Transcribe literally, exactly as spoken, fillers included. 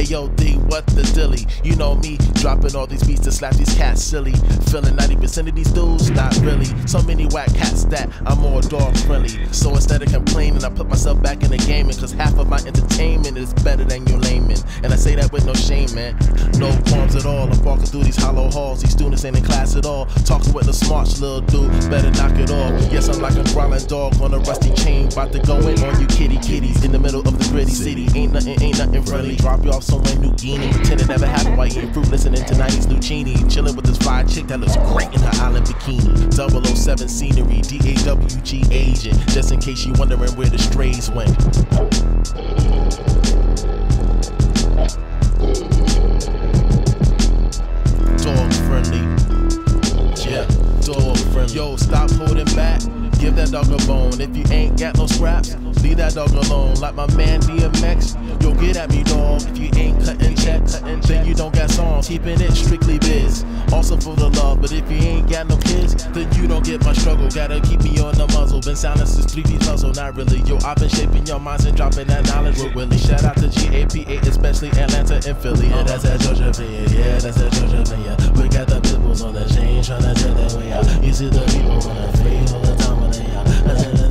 yo, D, what the dilly? You know me, dropping all these beats to slap these cats silly. Feeling ninety percent of these dudes, not really. So many whack cats that I'm more dog friendly. So instead of complaining, I put myself back in the gaming, cause half of my entertainment is better than your layman. And I say that with no shame, man. No qualms at all. I'm walking through these hollow halls. These students ain't in class at all. Talking with the smarts, little dude, better knock it off. Yes, I'm like a growling dog on a rusty chain, about to go in on you kitty kitties in the middle of the gritty city. Ain't nothing, ain't nothing friendly. Drop you off somewhere New Guinea. Pretend it never happened while eating fruit, listening to nineties Lucchini. Chilling with this fly chick that looks great in her island bikini. double oh seven scenery, D A W G agent. Just in case you wondering where the strays went. Dog friendly. Yeah, dog friendly. Yo, stop holding back. Give that dog a bone. If you ain't got no scraps, leave that dog alone. Like my man D M X, yo, get at me, dog. If you ain't cutting checks, then you don't got songs. Keeping it strictly biz. Also for the love, but if you ain't got no kids, then you don't get my struggle. Gotta keep me on the muzzle. Been silent since three D puzzle, not really. Yo, I've been shaping your minds and dropping that knowledge with Willie. Shout out to G A P A, especially Atlanta and Philly. Yeah, that's that Georgia player. Yeah, that's that Georgia player. We got the pitbulls on the chain, tryna tell that way out. You see the people on the free all the time when they out.